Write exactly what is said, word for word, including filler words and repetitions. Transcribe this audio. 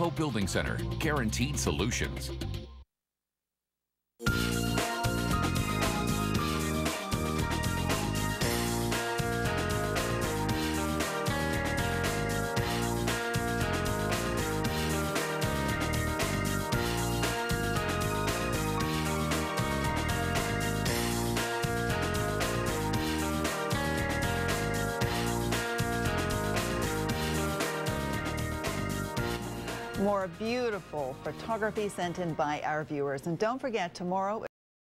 Eco Building Center, guaranteed solutions. More beautiful photography sent in by our viewers. And don't forget, tomorrow